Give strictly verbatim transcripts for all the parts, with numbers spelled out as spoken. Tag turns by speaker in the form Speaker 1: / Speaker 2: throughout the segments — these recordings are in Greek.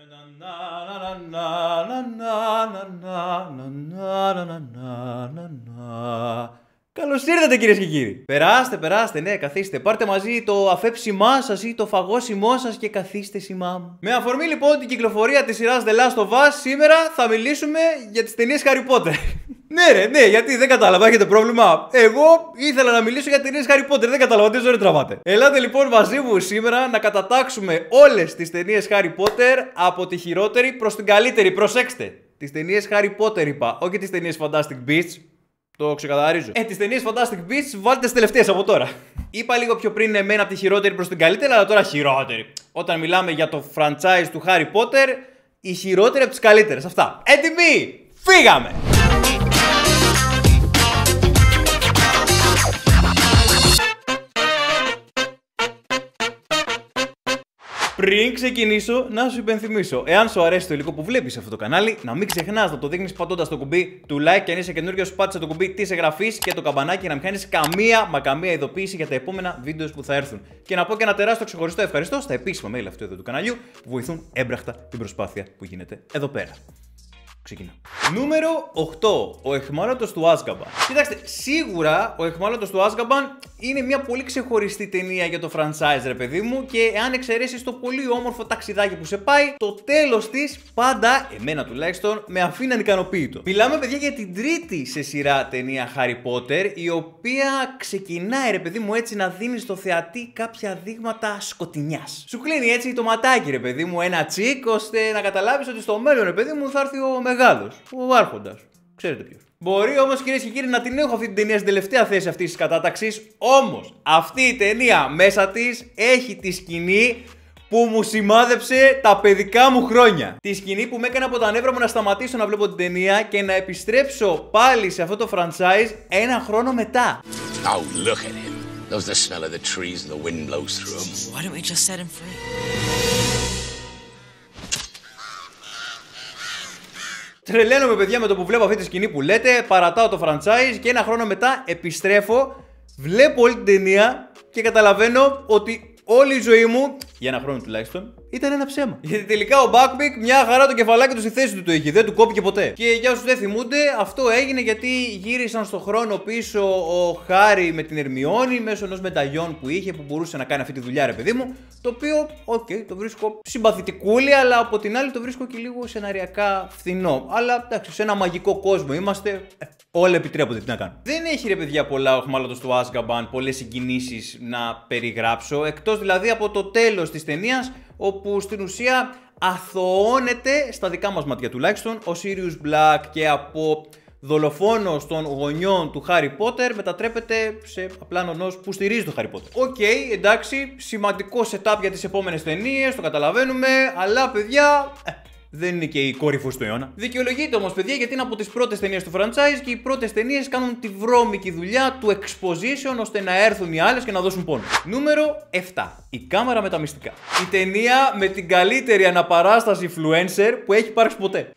Speaker 1: Καλώς ήρθατε κυρίες και κύριοι. Περάστε, περάστε, ναι, καθίστε. Πάρτε μαζί το αφέψιμά σας ή το φαγόσιμό σας και καθίστε σημά μου. Με αφορμή λοιπόν την κυκλοφορία της σειράς The Last of Us, σήμερα θα μιλήσουμε για τις ταινίες Harry Potter. Ναι, ρε, ναι, γιατί δεν κατάλαβα, έχετε πρόβλημα. Εγώ ήθελα να μιλήσω για ταινίες Harry Potter, δεν κατάλαβα τι ζωή τραβάτε. Ελάτε λοιπόν μαζί μου σήμερα να κατατάξουμε όλες τις ταινίες Harry Potter από τη χειρότερη προς την καλύτερη. Προσέξτε, τις ταινίες Harry Potter είπα, όχι τις ταινίες Fantastic Beasts. Το ξεκαθαρίζω. Ε, τις ταινίες Fantastic Beasts βάλτε τις τελευταίες από τώρα. Είπα λίγο πιο πριν εμένα από τη χειρότερη προς την καλύτερη, αλλά τώρα χειρότερη. Όταν μιλάμε για το franchise του Harry Potter, η χειρότερη από τις καλύτερες. Αυτά. Έτοιμοι! Φύγαμε! Πριν ξεκινήσω, να σου υπενθυμίσω, εάν σου αρέσει το υλικό που βλέπεις σε αυτό το κανάλι, να μην ξεχνάς να το δείχνεις πατώντας το κουμπί του like και αν είσαι καινούριος, πάτησε το κουμπί της εγγραφής και το καμπανάκι να μην χάνεις καμία μα καμία ειδοποίηση για τα επόμενα βίντεο που θα έρθουν. Και να πω και ένα τεράστιο ξεχωριστό ευχαριστώ στα επίσημα mail αυτού εδώ του καναλιού που βοηθούν έμπρακτα την προσπάθεια που γίνεται εδώ πέρα. Ξεκινά. Νούμερο οκτώ. Ο Αιχμάλωτος του Άζκαμπαν. Κοιτάξτε, σίγουρα ο Αιχμάλωτος του Άζκαμπαν είναι μια πολύ ξεχωριστή ταινία για το franchise, ρε παιδί μου, και εάν εξαιρέσεις το πολύ όμορφο ταξιδάκι που σε πάει, το τέλος της πάντα, εμένα τουλάχιστον, με αφήνει ανικανοποίητο. Μιλάμε, παιδιά, για την τρίτη σε σειρά ταινία Harry Potter, η οποία ξεκινάει, ρε παιδί μου, έτσι να δίνει στο θεατή κάποια δείγματα σκοτεινιάς. Σου κλείνει έτσι το ματάκι, ρε παιδί μου, ένα τσικ, ώστε να καταλάβεις ότι στο μέλλον, ρε παιδί μου, θα έρθει ο μεγάλος, ο άρχοντας. Ξέρετε ποιος. Μπορεί όμως, κυρίες και κύριοι, να την έχω αυτή την ταινία στην τελευταία θέση αυτής της κατάταξης. Όμως, αυτή η ταινία μέσα της έχει τη σκηνή που μου σημάδεψε τα παιδικά μου χρόνια. Τη σκηνή που με έκανε από τα νεύρα μου να σταματήσω να βλέπω την ταινία και να επιστρέψω πάλι σε αυτό το franchise ένα χρόνο μετά.
Speaker 2: Oh, look at him. Knows the smell of the trees and the wind blows through them.
Speaker 3: Why don't we just set him free?
Speaker 1: Τρελαίνομαι, παιδιά, με το που βλέπω αυτή τη σκηνή που λέτε, παρατάω το franchise και ένα χρόνο μετά επιστρέφω, βλέπω όλη την ταινία και καταλαβαίνω ότι όλη η ζωή μου, για ένα χρόνο τουλάχιστον, ήταν ένα ψέμα. Γιατί τελικά ο Buckbeak μια χαρά το κεφαλάκι του στη θέση του το είχε, δεν του κόπηκε ποτέ. Και για όσους δεν θυμούνται, αυτό έγινε γιατί γύρισαν στον χρόνο πίσω ο Χάρι με την Ερμιόνη μέσω ενός μεταγιών που είχε που μπορούσε να κάνει αυτή τη δουλειά, ρε παιδί μου. Το οποίο, οκ, okay, το βρίσκω συμπαθητικούλη, αλλά από την άλλη το βρίσκω και λίγο σεναριακά φθηνό. Αλλά εντάξει, σε ένα μαγικό κόσμο είμαστε. Ε, όλα επιτρέπονται, τι να κάνω. Δεν έχει, ρε παιδιά, πολλά ο Αιχμάλωτος του Άζκαμπαν, πολλές συγκινήσεις να περιγράψω. Εκτός δηλαδή από το τέλος της ταινίας, όπου στην ουσία αθωώνεται, στα δικά μας μάτια τουλάχιστον, ο Sirius Black και από δολοφόνος των γονιών του Harry Potter μετατρέπεται σε απλά νονός που στηρίζει το Harry Potter. Οκ, okay, εντάξει, σημαντικό setup για τις επόμενες ταινίες, το καταλαβαίνουμε, αλλά παιδιά, ε, δεν είναι και η κορυφή του αιώνα. Δικαιολογείται όμως, παιδιά, γιατί είναι από τις πρώτες ταινίες του franchise και οι πρώτες ταινίες κάνουν τη βρώμικη δουλειά του exposition ώστε να έρθουν οι άλλες και να δώσουν πόνο. Νούμερο επτά. Η κάμερα με τα μυστικά. Η ταινία με την καλύτερη αναπαράσταση influencer που έχει υπάρξει ποτέ.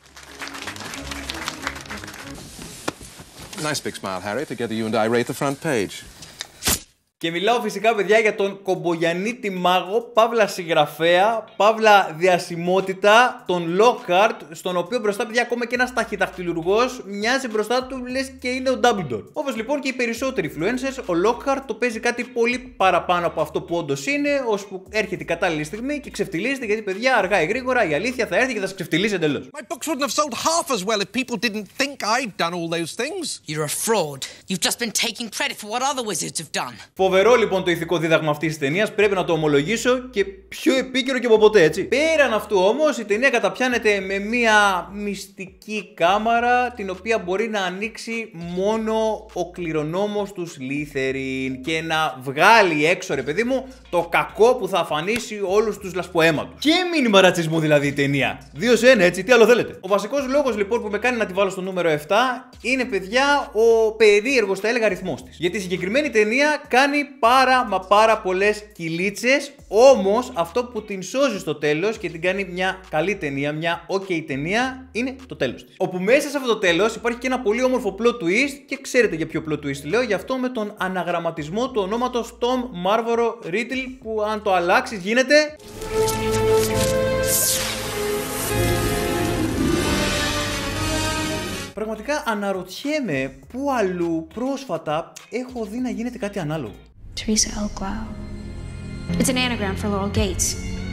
Speaker 4: Nice big smile, Harry. Together you and I rate the front page.
Speaker 1: Και μιλάω φυσικά, παιδιά, για τον Κομπογιαννίτη μάγο, παύλα συγγραφέα, παύλα διασημότητα, τον Lockhart, στον οποίο μπροστά, παιδιά, ακόμα και ένας ταχυδακτηλουργός μοιάζει μπροστά του, λες και είναι ο Dumbledore. Όπως λοιπόν και οι περισσότεροι influencers, ο Lockhart το παίζει κάτι πολύ παραπάνω από αυτό που όντως είναι, ώσπου έρχεται η κατάλληλη στιγμή και ξεφτιλίζεται, γιατί, παιδιά, αργά ή γρήγορα η αλήθεια θα έρθει και θα σε ξεφτιλίσει εντελώς.
Speaker 5: My books wouldn't have sold half as well if people didn't think I'd done all those things.
Speaker 3: You're a fraud. You've just been taking credit for what other wizards have done.
Speaker 1: Φοβερό λοιπόν το ηθικό δίδαγμα αυτής της ταινίας, πρέπει να το ομολογήσω, και πιο επίκαιρο και από ποτέ, έτσι. Πέραν αυτού όμως, η ταινία καταπιάνεται με μια μυστική κάμαρα, την οποία μπορεί να ανοίξει μόνο ο κληρονόμος του Slytherin και να βγάλει έξω, ρε παιδί μου, το κακό που θα αφανίσει όλους τους λασποαίματους. Και μήνυμα ρατσισμού δηλαδή η ταινία. Δύο σε ένα, έτσι, τι άλλο θέλετε. Ο βασικός λόγος λοιπόν που με κάνει να τη βάλω στο νούμερο επτά είναι, παιδιά, ο περίεργος, θα έλεγα, αριθμός της. Γιατί η συγκεκριμένη ταινία κάνει πάρα μα πάρα πολλές κυλίτσες, όμως αυτό που την σώζει στο τέλος και την κάνει μια καλή ταινία, μια ok ταινία, είναι το τέλος της. Όπου μέσα σε αυτό το τέλος υπάρχει και ένα πολύ όμορφο plot twist, και ξέρετε για ποιο plot twist λέω, γι' αυτό με τον αναγραμματισμό του ονόματος Tom Marlborough Riddle, που αν το αλλάξεις γίνεται... πραγματικά αναρωτιέμαι πού αλλού πρόσφατα έχω δει να γίνεται κάτι ανάλογο.
Speaker 6: Teresa L. Glau. It's an anagram for Laurel Gates.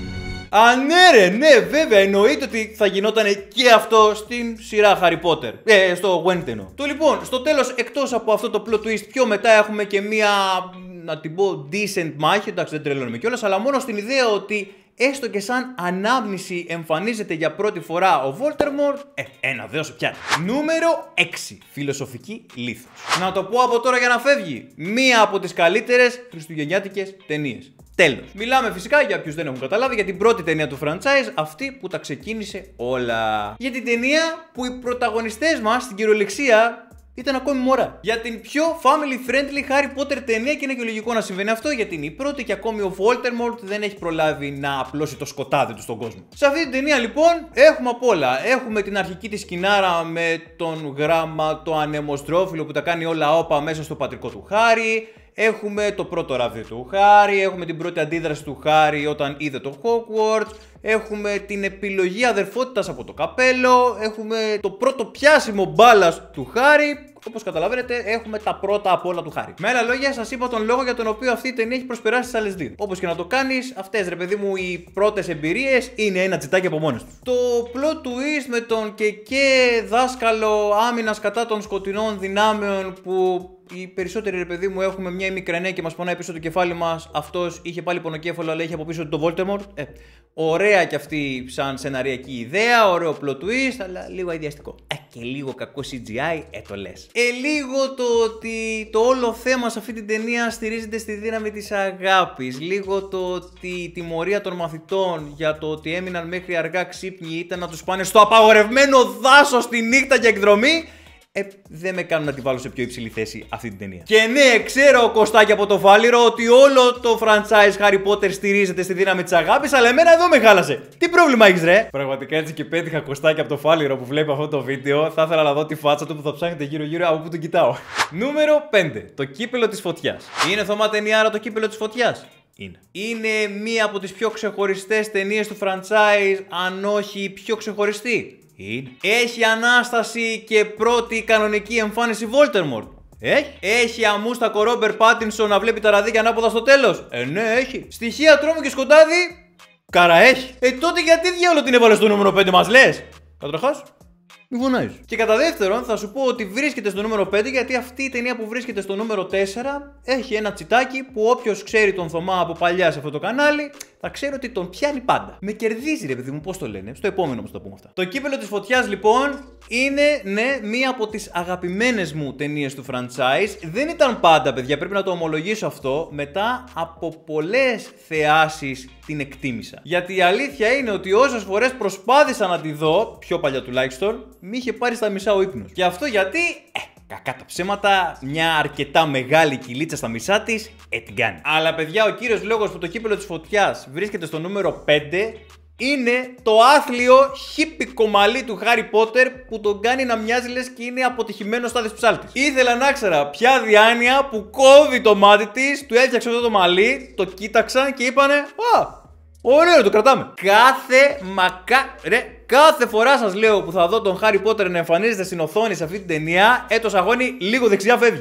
Speaker 1: Α, ναι ρε, ναι, βέβαια, εννοείται ότι θα γινόταν και αυτό στην σειρά Harry Potter. Ε, στο Wednesday. Το λοιπόν, στο τέλος, εκτός από αυτό το plot twist, πιο μετά έχουμε και μία, να την πω, decent μάχη. Εντάξει, δεν τρελαίνομαι κιόλας, αλλά μόνο στην ιδέα ότι έστω και σαν ανάμνηση εμφανίζεται για πρώτη φορά ο Voldemort. Ε, ένα δέος πιάνει. Νούμερο έξι. Φιλοσοφική λίθος. Να το πω από τώρα για να φεύγει. Μία από τις καλύτερες χριστουγεννιάτικες ταινίες. Τέλος. Μιλάμε φυσικά, για ποιους δεν έχουν καταλάβει, για την πρώτη ταινία του franchise, αυτή που τα ξεκίνησε όλα. Για την ταινία που οι πρωταγωνιστές μας στην κυριολεξία ήταν ακόμη μωρά. Για την πιο family friendly Harry Potter ταινία, και είναι και λογικό να συμβαίνει αυτό, γιατί είναι η πρώτη και ακόμη ο Voldemort δεν έχει προλάβει να απλώσει το σκοτάδι του στον κόσμο. Σε αυτή την ταινία λοιπόν έχουμε απ' όλα. Έχουμε την αρχική της σκηνάρα με τον Γράμμα, το ανεμοστρόφυλλο που τα κάνει όλα όπα μέσα στο πατρικό του Χάρι. Έχουμε το πρώτο ραβδί του Χάρι, έχουμε την πρώτη αντίδραση του Χάρι όταν είδε το Hogwarts, έχουμε την επιλογή αδερφότητας από το καπέλο, έχουμε το πρώτο πιάσιμο μπάλας του Χάρι. Όπως καταλαβαίνετε, έχουμε τα πρώτα απ' όλα του Χάρι. Με άλλα λόγια, σας είπα τον λόγο για τον οποίο αυτή η ταινία έχει προσπεράσει τις άλλες δύο. Όπως και να το κάνεις, αυτές ρε παιδί μου οι πρώτες εμπειρίες είναι ένα τσιτάκι από μόνες του. Το plot twist με τον Κεκέ δάσκαλο άμυνας κατά των σκοτεινών δυνάμεων, που οι περισσότεροι ρε παιδί μου έχουμε μια μικρανέα και μας πονάει πίσω το κεφάλι μας. Αυτός είχε πάλι πονοκέφαλο, αλλά είχε από πίσω το Voldemort. Ε, ωραία κι αυτή σαν σεναριακή ιδέα, ωραίο plot twist, αλλά λίγο αειδιαστικό. Ε, και λίγο κακό σι τζι άι, ε, το λες. Ε, λίγο το ότι το όλο θέμα σε αυτή την ταινία στηρίζεται στη δύναμη της αγάπης. Λίγο το ότι η τιμωρία των μαθητών για το ότι έμειναν μέχρι αργά ξύπνοι ήταν να τους πάνε στο απαγορευμένο δάσος τη νύχτα για εκδρομή. Ε, δεν με κάνουν να τη βάλω σε πιο υψηλή θέση αυτή την ταινία. Και ναι, ξέρω Κωστάκι από το Φάληρο ότι όλο το franchise Harry Potter στηρίζεται στη δύναμη της αγάπης, αλλά εμένα εδώ με χάλασε. Τι πρόβλημα έχεις ρε? Πραγματικά έτσι και πέτυχα Κωστάκι από το Φάληρο που βλέπει αυτό το βίντεο. Θα ήθελα να δω τη φάτσα του που θα ψάχνετε γύρω-γύρω από που τον κοιτάω. Νούμερο πέντε. Το κύπελο της φωτιάς. Είναι Θωμά ταινία άρα το κύπελο της φωτιάς? Είναι. Είναι μία από τις πιο ξεχωριστές ταινίες του franchise, αν όχι η πιο ξεχωριστή. Είναι. Έχει ανάσταση και πρώτη κανονική εμφάνιση Voldemort. Έχει. Έχει αμούστακο Ρόμπερ Πάτινσον να βλέπει τα ραδίκια ανάποδα στο τέλος. Ε, ναι, έχει. Στοιχεία τρόμου και σκοτάδι. Καρα έχει. Ε, τότε γιατί διάολο την έβαλε στο νούμερο πέντε μας λες? Καταρχάς, μη φωνάζεις. Και κατά δεύτερον, θα σου πω ότι βρίσκεται στο νούμερο πέντε γιατί αυτή η ταινία που βρίσκεται στο νούμερο τέσσερα έχει ένα τσιτάκι που όποιος ξέρει τον Θωμά από παλιά σε αυτό το κανάλι θα ξέρει ότι τον πιάνει πάντα. Με κερδίζει, ρε παιδί μου, πώς το λένε. Στο επόμενο όμως το πούμε αυτά. Το κύπελο της φωτιάς λοιπόν είναι, ναι, μία από τις αγαπημένες μου ταινίες του franchise. Δεν ήταν πάντα, παιδιά, πρέπει να το ομολογήσω αυτό. Μετά από πολλές θεάσεις την εκτίμησα. Γιατί η αλήθεια είναι ότι όσες φορές προσπάθησα να τη δω, πιο παλιά τουλάχιστον, μη είχε πάρει στα μισά ο ύπνος. Και αυτό γιατί, ε, κακά τα ψέματα, μια αρκετά μεγάλη κυλίτσα στα μισά της, ε, την κάνει. Αλλά παιδιά, ο κύριος λόγος που το κύπελο της φωτιάς βρίσκεται στο νούμερο πέντε είναι το άθλιο χίπικο μαλλί του Χάρι Πότερ που τον κάνει να μοιάζει λες και είναι αποτυχημένος στάδες ψάλτης. Ήθελα να ξέρα ποια διάνοια που κόβει το μάτι της, του έφτιαξε αυτό το μαλλί, το κοίταξαν και είπανε «Α, ωραίο, το κρατάμε». Κάθε μακά... ρε, κάθε φορά σας λέω που θα δω τον Χάρι Πότερ να εμφανίζεται στην οθόνη σε αυτή την ταινία, έτος αγώνι λίγο δεξιά φεύγει.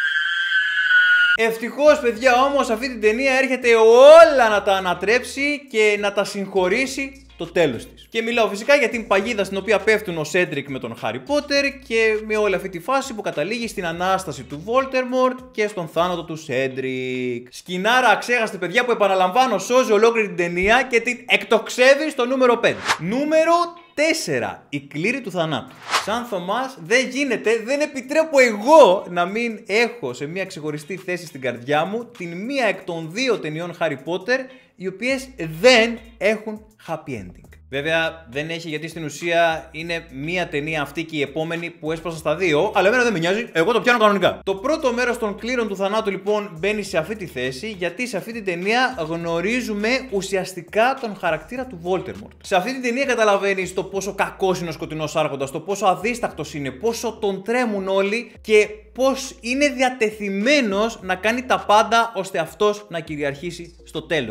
Speaker 1: Ευτυχώς, παιδιά, όμως αυτή την ταινία έρχεται όλα να τα ανατρέψει και να τα συγχωρήσει το τέλος της. Και μιλάω φυσικά για την παγίδα στην οποία πέφτουν ο Σέντρικ με τον Χάρι Πότερ και με όλη αυτή τη φάση που καταλήγει στην ανάσταση του Voldemort και στον θάνατο του Σέντρικ. Σκηνάρα αξέχαστη, παιδιά, που επαναλαμβάνω σώζει ολόκληρη την ταινία και την εκτοξεύει στο νούμερο πέντε. Νούμερο τέσσερα. Η κλήρη του θανάτου. Σαν Θωμάς δεν γίνεται, δεν επιτρέπω εγώ να μην έχω σε μια ξεχωριστή θέση στην καρδιά μου την μία εκ των δύο ταινιών Harry Potter οι οποίες δεν έχουν happy ending. Βέβαια δεν έχει γιατί στην ουσία είναι μία ταινία αυτή και η επόμενη που έσπασα στα δύο, αλλά εμένα δεν με νοιάζει, εγώ το πιάνω κανονικά. Το πρώτο μέρος των κλήρων του θανάτου λοιπόν μπαίνει σε αυτή τη θέση γιατί σε αυτή την ταινία γνωρίζουμε ουσιαστικά τον χαρακτήρα του Voldemort. Σε αυτή την ταινία καταλαβαίνεις το πόσο κακός είναι ο σκοτεινός άρχοντας, το πόσο αδίστακτος είναι, πόσο τον τρέμουν όλοι και πώς είναι διατεθειμένος να κάνει τα πάντα ώστε αυτός να κυριαρχήσει στο τέλος.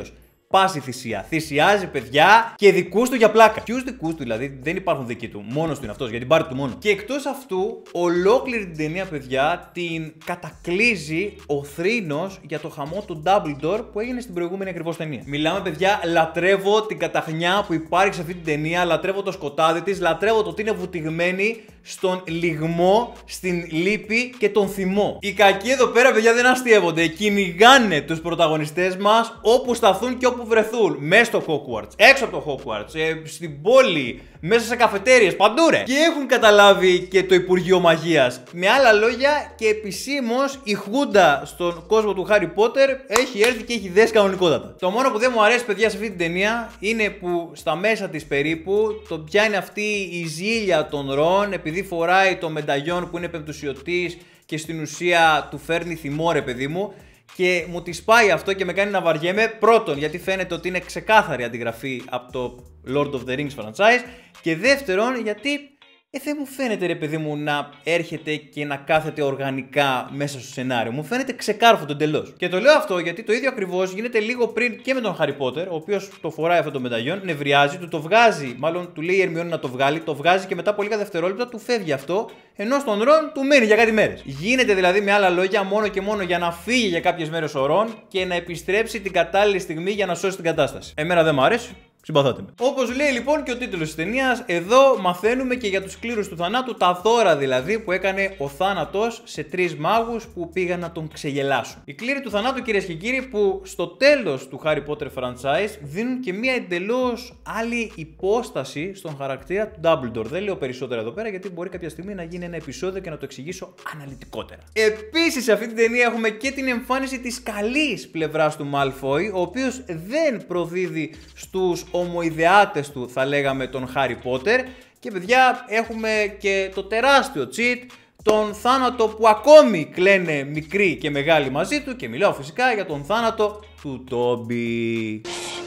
Speaker 1: πάση θυσία. Θυσιάζει παιδιά και δικούς του για πλάκα. Ποιους δικούς του δηλαδή, δεν υπάρχουν δικοί του. Μόνος του είναι αυτός, για την πάρτι του μόνο. Και εκτός αυτού, ολόκληρη την ταινία, παιδιά, την κατακλείζει ο θρήνος για το χαμό του Dumbledore που έγινε στην προηγούμενη ακριβώς ταινία. Μιλάμε, παιδιά, λατρεύω την καταχνιά που υπάρχει σε αυτή την ταινία, λατρεύω το σκοτάδι της, λατρεύω το ότι είναι βουτυγμένη στον λιγμό, στην λύπη και τον θυμό. Οι κακοί εδώ πέρα, παιδιά, δεν αστειεύονται. Κυνηγάνε τους πρωταγωνιστές μας όπου σταθούν και όπου βρεθούν. Μέσα στο Hogwarts, έξω από το Hogwarts, ε, στην πόλη, μέσα σε καφετέριες, παντού ρε. Και έχουν καταλάβει και το Υπουργείο Μαγείας. Με άλλα λόγια, και επισήμως η Χούντα στον κόσμο του Χάρι Πότερ έχει έρθει και έχει δέσει κανονικότατα. Το μόνο που δεν μου αρέσει, παιδιά, σε αυτή την ταινία είναι που στα μέσα της περίπου το πιάνει αυτή η ζήλια των Ρον επειδή φοράει το μενταγιόν που είναι πεμπτουσιωτής και στην ουσία του φέρνει θυμό, ρε παιδί μου. Και μου τη σπάει αυτό και με κάνει να βαριέμαι. Πρώτον, γιατί φαίνεται ότι είναι ξεκάθαρη αντιγραφή από το Lord of the Rings franchise. Και δεύτερον, γιατί ε, δεν μου φαίνεται, ρε παιδί μου, να έρχεται και να κάθεται οργανικά μέσα στο σενάριο. Μου φαίνεται ξεκάρφωτο εντελώς. Και το λέω αυτό γιατί το ίδιο ακριβώς γίνεται λίγο πριν και με τον Harry Potter, ο οποίος το φοράει αυτό το μενταγιόν, νευριάζει, του το βγάζει, μάλλον του λέει η Ερμιόνη να το βγάλει, το βγάζει και μετά από λίγα δευτερόλεπτα του φεύγει αυτό, ενώ στον Ρον του μένει για κάτι μέρες. Γίνεται δηλαδή, με άλλα λόγια, μόνο και μόνο για να φύγει για κάποιες μέρες ο Ρον και να επιστρέψει την κατάλληλη στιγμή για να σώσει την κατάσταση. Εμένα δεν μου αρέσει. Συμπαθάτε με. Όπως λέει λοιπόν και ο τίτλος της ταινίας, εδώ μαθαίνουμε και για τους κλήρους του θανάτου, τα δώρα δηλαδή που έκανε ο θάνατος σε τρεις μάγους που πήγαν να τον ξεγελάσουν. Οι κλήροι του θανάτου, κυρίες και κύριοι, που στο τέλος του Harry Potter franchise δίνουν και μια εντελώς άλλη υπόσταση στον χαρακτήρα του Dumbledore. Δεν λέω περισσότερα εδώ πέρα γιατί μπορεί κάποια στιγμή να γίνει ένα επεισόδιο και να το εξηγήσω αναλυτικότερα. Επίσης, σε αυτή την ταινία έχουμε και την εμφάνιση της καλής πλευράς του Malfoy, ο οποίος δεν προδίδει στους ομοειδεάτες του, θα λέγαμε, τον Harry Potter. Και παιδιά, έχουμε και το τεράστιο cheat, τον θάνατο που ακόμη κλαίνε μικροί και μεγάλοι μαζί του, και μιλάω φυσικά για τον θάνατο του Τόμπι.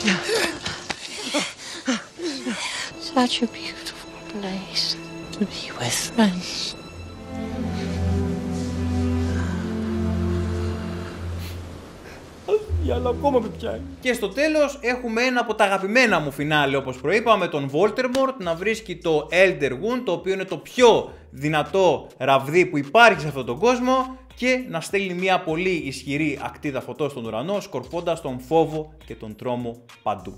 Speaker 7: Such a beautiful place to be with friends.
Speaker 1: Αλλά ακόμα με πιάνει. Και στο τέλος έχουμε ένα από τα αγαπημένα μου φινάλε, όπως προείπαμε, τον Voldemort να βρίσκει το Elder Wand, το οποίο είναι το πιο δυνατό ραβδί που υπάρχει σε αυτόν τον κόσμο, και να στέλνει μια πολύ ισχυρή ακτίδα φωτός στον ουρανό, σκορπώντας τον φόβο και τον τρόμο παντού.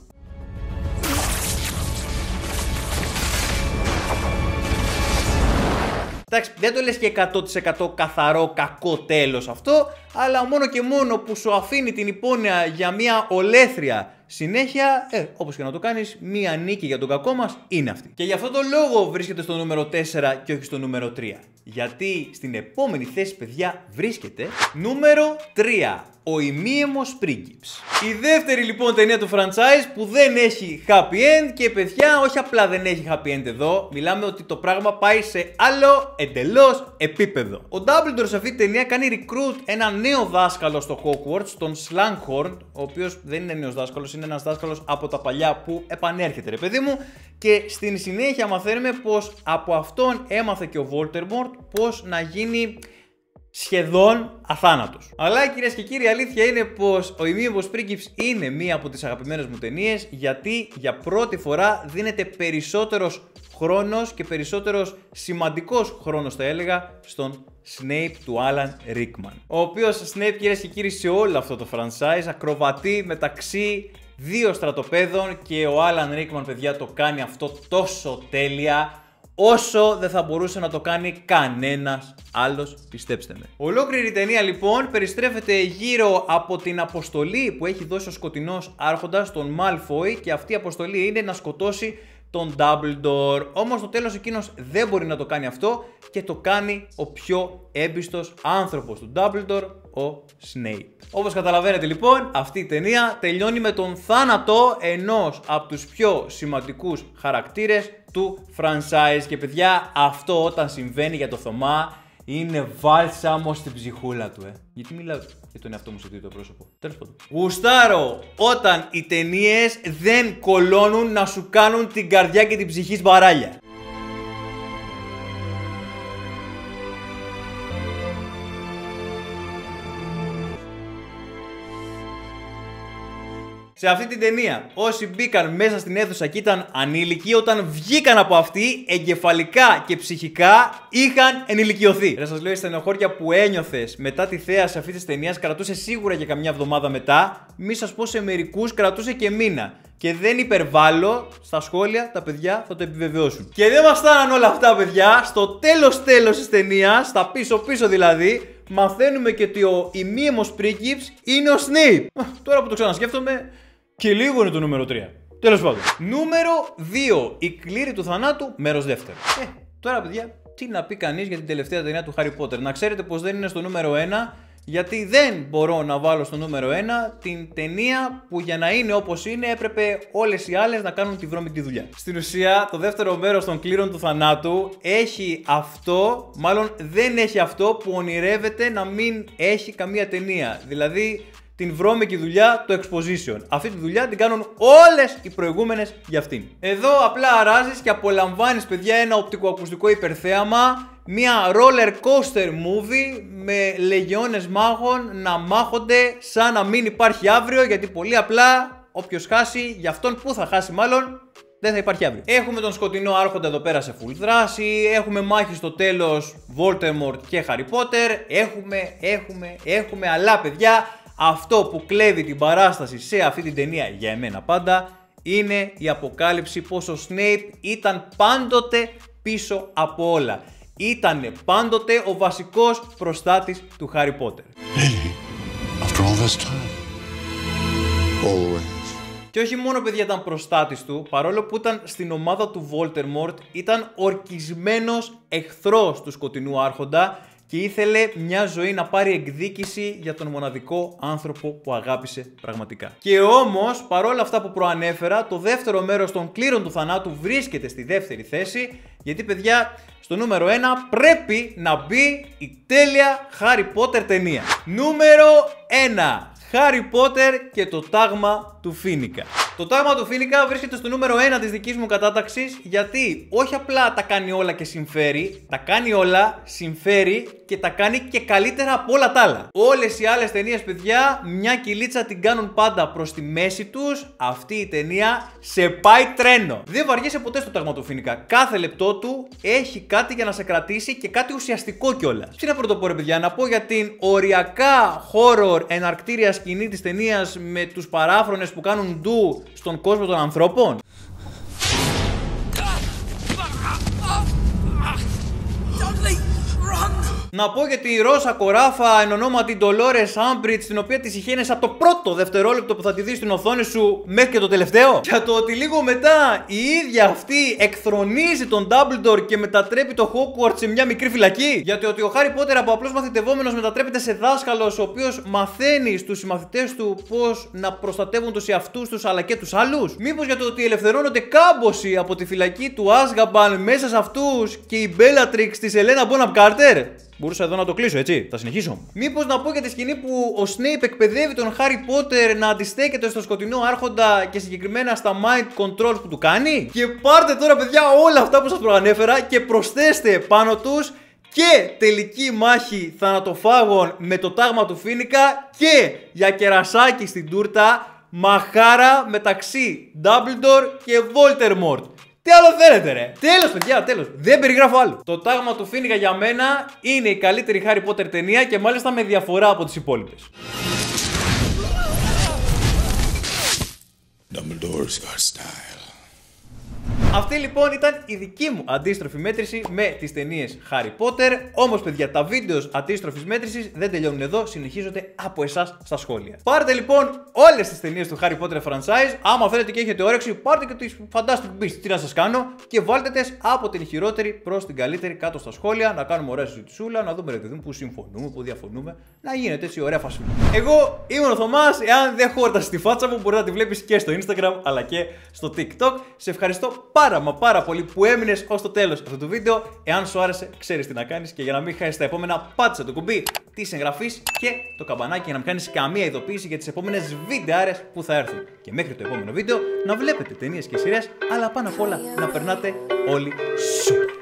Speaker 1: Εντάξει, δεν το λες και εκατό τοις εκατό καθαρό κακό τέλος αυτό, αλλά μόνο και μόνο που σου αφήνει την υπόνοια για μια ολέθρια συνέχεια, ε, όπως και να το κάνεις, μία νίκη για τον κακό μας είναι αυτή. Και γι' αυτό το λόγο βρίσκεται στο νούμερο τέσσερα και όχι στο νούμερο τρία. Γιατί στην επόμενη θέση, παιδιά, βρίσκεται νούμερο τρία. Ο ημίαιμος πρίγκιπς. Η δεύτερη λοιπόν ταινία του franchise που δεν έχει happy end, και παιδιά, όχι απλά δεν έχει happy end εδώ, μιλάμε ότι το πράγμα πάει σε άλλο εντελώς επίπεδο. Ο Dumbledore σε αυτή την ταινία κάνει recruit ένα νέο δάσκαλο στο Hogwarts, τον Slughorn, ο οποίος δεν είναι νέος δάσκαλος, είναι ένας δάσκαλος από τα παλιά που επανέρχεται, ρε παιδί μου, και στην συνέχεια μαθαίνουμε πως από αυτόν έμαθε και ο Voldemort πως να γίνει σχεδόν αθάνατος. Αλλά, κυρίες και κύριοι, η αλήθεια είναι πως ο ημίαιμος πρίγκιπς είναι μία από τις αγαπημένες μου ταινίες, γιατί για πρώτη φορά δίνεται περισσότερος χρόνος και περισσότερος σημαντικός χρόνος, θα έλεγα, στον Snape του Alan Rickman. Ο οποίος Snape, κυρίες και κύριοι, σε όλο αυτό το franchise ακροβατεί μεταξύ δύο στρατοπέδων, και ο Alan Rickman, παιδιά, το κάνει αυτό τόσο τέλεια, όσο δεν θα μπορούσε να το κάνει κανένας άλλος, πιστέψτε με. Ολόκληρη η ταινία λοιπόν περιστρέφεται γύρω από την αποστολή που έχει δώσει ο σκοτεινός άρχοντας τον Malfoy, και αυτή η αποστολή είναι να σκοτώσει τον Dumbledore. Όμως στο τέλος εκείνος δεν μπορεί να το κάνει αυτό και το κάνει ο πιο έμπιστος άνθρωπος του Dumbledore, ο Snape. Όπως καταλαβαίνετε λοιπόν, αυτή η ταινία τελειώνει με τον θάνατο ενός από τους πιο σημαντικούς χαρακτήρες του franchise. Και παιδιά, αυτό όταν συμβαίνει για το Θωμά είναι βάλσαμο στην ψυχούλα του, ε. Γιατί μιλάω για τον εαυτό μου σε τρίτο πρόσωπο. Τέλος πάντων. Γουστάρω όταν οι ταινίες δεν κολώνουν να σου κάνουν την καρδιά και την ψυχή σμπαράλια. Σε αυτή την ταινία, όσοι μπήκαν μέσα στην αίθουσα και ήταν ανήλικοι, όταν βγήκαν από αυτή, εγκεφαλικά και ψυχικά είχαν ενηλικιωθεί. Ρε, σας λέω, η στενοχώρια που ένιωθες μετά τη θέαση αυτή τη ταινία κρατούσε σίγουρα για καμιά εβδομάδα μετά. Μη σας πω σε μερικούς κρατούσε και μήνα. Και δεν υπερβάλλω, στα σχόλια τα παιδιά θα το επιβεβαιώσουν. Και δεν μας φτάναν όλα αυτά, παιδιά. Στο τέλος τέλος της ταινίας, στα πίσω πίσω δηλαδή, μαθαίνουμε και ότι ο ημίαιμος πρίγκιπς είναι ο Snape. Τώρα που το ξανασκέφτομαι, και λίγο είναι το νούμερο τρία. Τέλος πάντων. Νούμερο δύο. Η κλήρη του θανάτου, μέρος δεύτερο. Ε, τώρα παιδιά, τι να πει κανείς για την τελευταία ταινία του Harry Potter. Να ξέρετε πως δεν είναι στο νούμερο ένα. Γιατί δεν μπορώ να βάλω στο νούμερο ένα την ταινία που για να είναι όπως είναι έπρεπε όλες οι άλλες να κάνουν τη βρώμικη δουλειά. Στην ουσία, το δεύτερο μέρος των κλήρων του θανάτου έχει αυτό, μάλλον δεν έχει αυτό που ονειρεύεται να μην έχει καμία ταινία. Δηλαδή την βρώμικη δουλειά, το exposition. Αυτή τη δουλειά την κάνουν όλες οι προηγούμενες για αυτήν. Εδώ απλά αράζεις και απολαμβάνεις, παιδιά, ένα οπτικοακουστικό υπερθέαμα. Μια roller coaster movie με λεγεώνες μάγων να μάχονται σαν να μην υπάρχει αύριο, γιατί πολύ απλά όποιος χάσει, για αυτόν που θα χάσει μάλλον, δεν θα υπάρχει αύριο. Έχουμε τον σκοτεινό άρχοντα εδώ πέρα σε full δράση, έχουμε μάχη στο τέλος Voldemort και Harry Potter, έχουμε, έχουμε, έχουμε, αλλά παιδιά, αυτό που κλέβει την παράσταση σε αυτή την ταινία για εμένα πάντα είναι η αποκάλυψη πως ο Snape ήταν πάντοτε πίσω από όλα. Ήτανε πάντοτε ο βασικός προστάτης του Harry Potter.
Speaker 2: Really? After all this time? Always.
Speaker 1: Και όχι μόνο, παιδιά, ήταν προστάτης του, παρόλο που ήταν στην ομάδα του Voldemort, ήταν ορκισμένος εχθρός του σκοτεινού άρχοντα και ήθελε μια ζωή να πάρει εκδίκηση για τον μοναδικό άνθρωπο που αγάπησε πραγματικά. Και όμως, παρόλα αυτά που προανέφερα, το δεύτερο μέρος των κλήρων του θανάτου βρίσκεται στη δεύτερη θέση, γιατί, παιδιά, στο νούμερο ένα πρέπει να μπει η τέλεια Harry Potter ταινία. Νούμερο ένα. Harry Potter και το τάγμα του Φοίνικα. Το τάγμα του Φοίνικα βρίσκεται στο νούμερο ένα της δικής μου κατάταξης, γιατί όχι απλά τα κάνει όλα και συμφέρει, τα κάνει όλα, συμφέρει και τα κάνει και καλύτερα από όλα τα άλλα. Όλες οι άλλες ταινίες, παιδιά, μια κυλίτσα την κάνουν πάντα προς τη μέση τους. Αυτή η ταινία σε πάει τρένο. Δεν βαριέσαι ποτέ στο τάγμα του Φοίνικα. Κάθε λεπτό του έχει κάτι για να σε κρατήσει και κάτι ουσιαστικό κιόλα. Τι να πρωτοπώ, ρε παιδιά, να πω για την οριακά horror εναρκτήρια σκηνή της ταινίας με τους παράφρονες που κάνουν ντου στον κόσμο των ανθρώπων. Να πω για τη Ρώσα Κοράφα εν ονόματι Ντολόρες Άμπριτς, την οποία τη συχαίνεσαι από το πρώτο δευτερόλεπτο που θα τη δεις στην οθόνη σου μέχρι και το τελευταίο. Για το ότι λίγο μετά η ίδια αυτή εκθρονίζει τον Dumbledore και μετατρέπει το Hogwarts σε μια μικρή φυλακή. Γιατί ότι ο Harry Potter από απλός μαθητευόμενος μετατρέπεται σε δάσκαλος, ο οποίος μαθαίνει στους συμμαθητές του πώς να προστατεύουν τους εαυτούς τους αλλά και τους άλλους. Μήπως για το ότι ελευθερώνονται κάμποσοι από τη φυλακή του Azkaban μέσα σε αυτούς και η Bellatrix της Ελένα Bonham Carter. Μπορούσα εδώ να το κλείσω, έτσι. Θα συνεχίσω. Μήπως να πω για τη σκηνή που ο Snape εκπαιδεύει τον Harry Potter να αντιστέκεται στο σκοτεινό άρχοντα και συγκεκριμένα στα mind controls που του κάνει. Και πάρτε τώρα, παιδιά, όλα αυτά που σας προανέφερα και προσθέστε πάνω τους και τελική μάχη θανατοφάγων με το τάγμα του Φοίνικα και για κερασάκι στην τούρτα μαχάρα μεταξύ Dumbledore και Voldemort. Τι άλλο θέλετε, ρε? Τέλος, παιδιά, τέλος. Δεν περιγράφω άλλο. Το τάγμα του Φοίνικα για μένα είναι η καλύτερη Harry Potter ταινία και μάλιστα με διαφορά από τις υπόλοιπες.
Speaker 2: Dumbledore's got style.
Speaker 1: Αυτή λοιπόν ήταν η δική μου αντίστροφη μέτρηση με τις ταινίες Harry Potter. Όμως, παιδιά, τα βίντεο αντίστροφης μέτρησης δεν τελειώνουν εδώ, συνεχίζονται από εσάς στα σχόλια. Πάρτε λοιπόν όλες τις ταινίες του Harry Potter franchise. Άμα θέλετε και έχετε όρεξη, πάρτε και τις Fantastic Beasts. Τι να σας κάνω, και βάλτε τις από την χειρότερη προς την καλύτερη κάτω στα σχόλια. Να κάνουμε ωραία συζητησούλα, να δούμε, ρε παιδί μου, που συμφωνούμε, που διαφωνούμε. Να γίνεται έτσι ωραία φασούλα. Εγώ ήμουν ο Θωμάς. Εάν δεν χόρτασε τη φάτσα μου, μπορεί να τη βλέπεις και στο Instagram αλλά και στο TikTok. Σε ευχαριστώ πάρα μα πάρα πολύ που έμεινες ως το τέλος αυτού του βίντεο. Εάν σου άρεσε, ξέρεις τι να κάνεις, και για να μην χάσεις τα επόμενα, πάτησε το κουμπί της εγγραφής και το καμπανάκι για να μην κάνεις καμία ειδοποίηση για τις επόμενες βιντεάρες που θα έρθουν. Και μέχρι το επόμενο βίντεο να βλέπετε ταινίες και σειρές, αλλά πάνω απ' όλα να περνάτε όλοι σούπερ.